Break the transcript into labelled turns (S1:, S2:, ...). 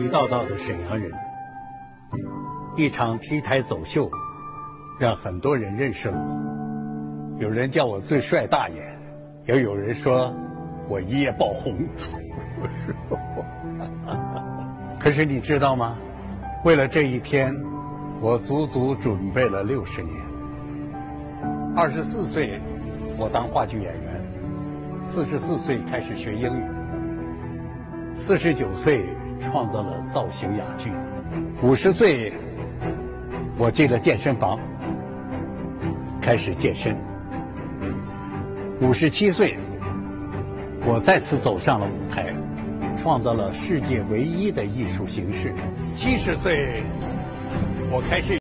S1: 地道道的沈阳人。一场 T 台走秀，让很多人认识了我。有人叫我最帅大爷，也有人说我一夜爆红。可是你知道吗？为了这一天，我足足准备了60年。24岁，我当话剧演员；44岁开始学英语；49岁创造了造型哑剧；50岁，我进了健身房，开始健身；57岁，我再次走上了舞台，创造了世界唯一的艺术形式；70岁，我开始